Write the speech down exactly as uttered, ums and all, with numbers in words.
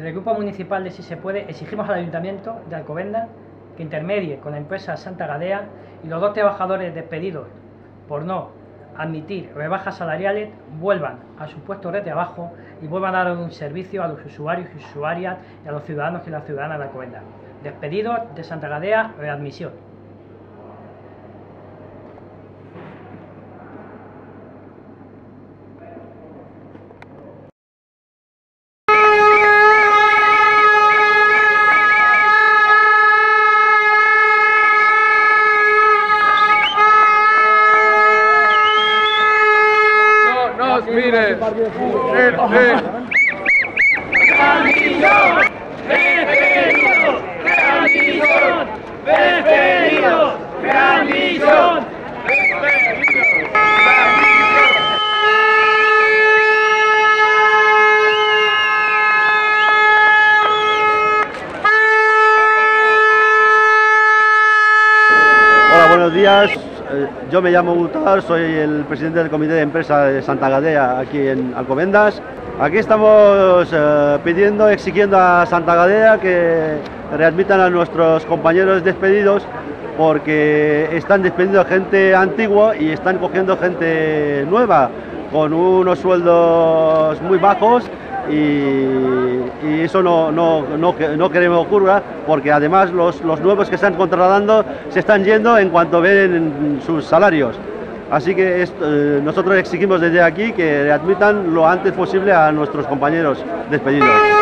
Desde el Grupo Municipal de Si Se Puede exigimos al Ayuntamiento de Alcobendas que intermedie con la empresa Santa Gadea y los dos trabajadores despedidos por no admitir rebajas salariales vuelvan a sus puestos de trabajo y vuelvan a dar un servicio a los usuarios y usuarias y a los ciudadanos y las ciudadanas de Alcobendas. Despedidos de Santa Gadea, readmisión. Mire, eh, eh. ¡Readmisión! ¡Despedido! ¡Readmisión! ¡Despedido! ¡Readmisión! Hola, buenos días. Yo me llamo Gutar, soy el presidente del comité de empresa de Santa Gadea aquí en Alcobendas. Aquí estamos eh, pidiendo, exigiendo a Santa Gadea que readmitan a nuestros compañeros despedidos porque están despidiendo gente antigua y están cogiendo gente nueva con unos sueldos muy bajos y, y eso no, no, no, no queremos que ocurra porque además los, los nuevos que están contratando se están yendo en cuanto ven sus salarios. Así que esto, eh, nosotros exigimos desde aquí que readmitan lo antes posible a nuestros compañeros despedidos.